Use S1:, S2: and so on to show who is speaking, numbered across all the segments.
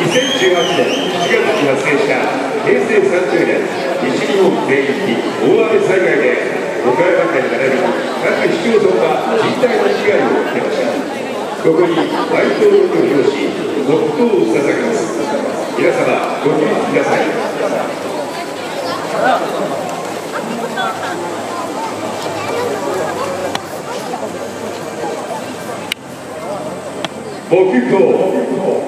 S1: 2018年7月に発生した平成30年西日本全域大雨災害で岡山県ならびに各市町村が甚大な被害を受けました。ここに哀悼を表し黙祷を捧げます。皆様ご起立ください。黙祷。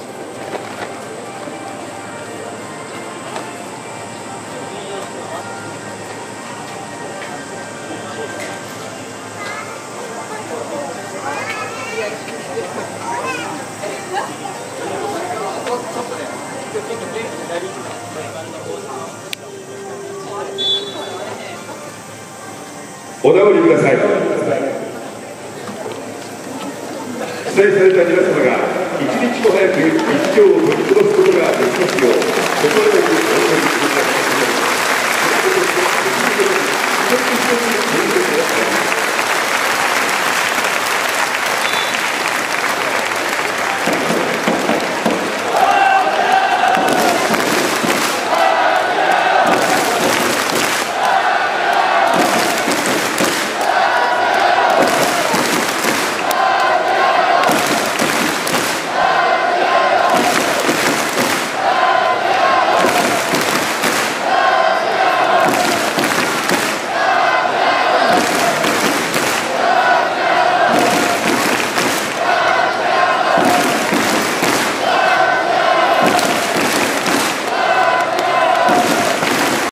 S1: お直りください。被災された皆様が一日も早く日常を取り戻すことができますよう